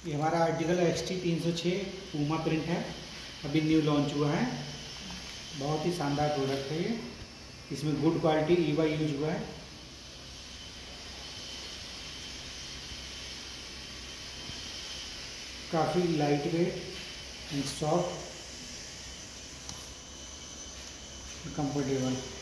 ये हमारा article XT 306 Puma print है, अभी न्यू लॉन्च हुआ है। बहुत ही शानदार प्रोडक्ट है ये। इसमें गुड क्वालिटी ईवा यूज हुआ है। काफ़ी light weight and soft comfortable.